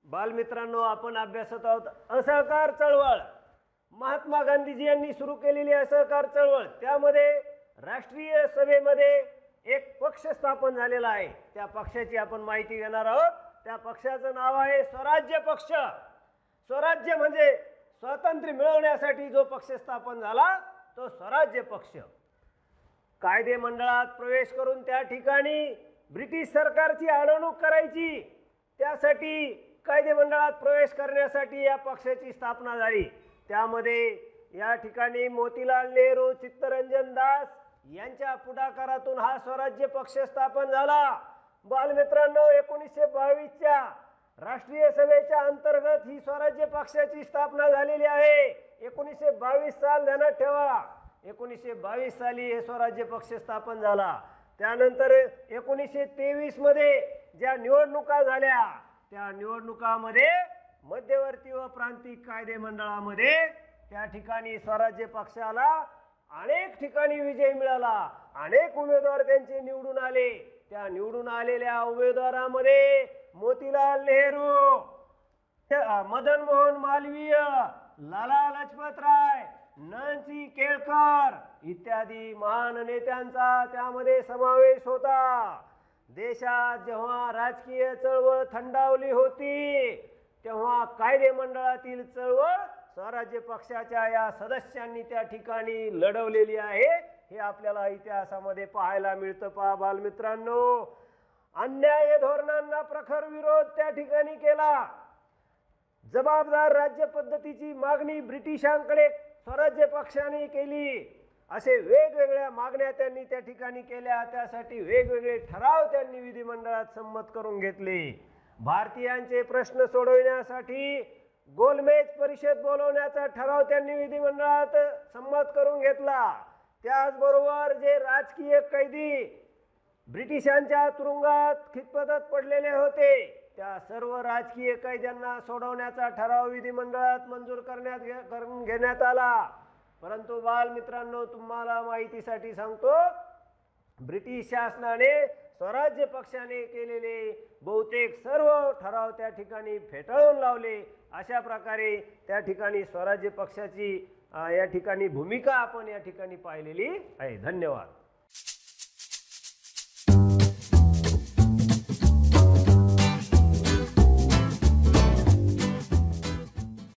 बालमित्रांनो, आपण अभ्यासत आहोत असहकार चळवळ. महात्मा गांधीजी यांनी सुरू केलेली असहकार चळवळ, त्यामध्ये राष्ट्रीय सभेमध्ये एक पक्ष स्थापन झालेला आहे. त्या पक्षाची आपण माहिती घेणार आहोत. त्या पक्षाचं नाव आहे स्वराज्य पक्ष. स्वराज्य म्हणजे स्वातंत्र्य मिळवण्यासाठी जो पक्ष स्थापन झाला तो स्वराज्य पक्ष. कायदे मंडळात प्रवेश करून त्या ठिकाणी ब्रिटिश सरकारची अडवणूक करायची, त्यासाठी कायदे मंडळात प्रवेश करण्यासाठी या पक्षाची स्थापना झाली. त्यामध्ये या ठिकाणी मोतीलाल नेहरू, चित्तरंजन दास यांच्या पुढाकारातून हा स्वराज्य पक्ष स्थापन झाला. बालमित्रांनो, 1922च्या राष्ट्रीय सभेच्या अंतर्गत ही स्वराज्य पक्षाची स्थापना झालेली आहे. 1922 साल ध्यानात ठेवा. 1922 साली हे स्वराज्य पक्ष स्थापन झाला. त्यानंतर 1923 मध्ये ज्या निवडणुका झाल्या त्या निवडणुकामध्ये मध्यवर्ती व प्रांतिक कायदे मंडळामध्ये त्या ठिकाणी स्वराज्य पक्षाला अनेक ठिकाणी विजय मिळाला. अनेक उमेदवार त्यांचे निवडून आले. त्या निवडून आलेल्या उमेदवारांमध्ये मोतीलाल नेहरू, मदन मोहन मालवीय, लाला लजपत राय, नरसिंह केळकर इत्यादी महान नेत्यांचा त्यामध्ये समावेश होता. देशात जेव्हा राजकीय चळवळ थंडावली होती तेव्हा कायदे मंडळातील चळवळ स्वराज्य पक्षाच्या या सदस्यांनी त्या ठिकाणी लढवलेली आहे. हे आपल्याला इतिहासामध्ये पाहायला मिळतं. पहा बालमित्रांनो, अन्याय धोरणांना प्रखर विरोध त्या ठिकाणी केला. जबाबदार राज्य पद्धतीची मागणी ब्रिटिशांकडे स्वराज्य पक्षाने केली. असे वेगवेगळ्या मागण्या त्यांनी त्या ठिकाणी केल्या. त्यासाठी वेगवेगळे ठराव त्यांनी विधिमंडळात संमत करून घेतले. भारतीयांचे प्रश्न सोडवण्यासाठी गोलमेज परिषद बोलवण्याचा ठराव त्यांनी विधिमंडळात संमत करून घेतला. त्याचबरोबर जे राजकीय कैदी ब्रिटिशांच्या तुरुंगात खितपतत पडलेले होते त्या सर्व राजकीय कैद्यांना सोडवण्याचा ठराव विधिमंडळात मंजूर करून घेण्यात आला. परंतु बालमित्रांनो, तुम्हाला माहितीसाठी सांगतो, ब्रिटिश शासनाने स्वराज्य पक्षाने केलेले बहुतेक सर्व ठराव त्या ठिकाणी फेटाळून लावले. अशा प्रकारे त्या ठिकाणी स्वराज्य पक्षाची या ठिकाणी भूमिका आपण या ठिकाणी पाहिलेली आहे. धन्यवाद.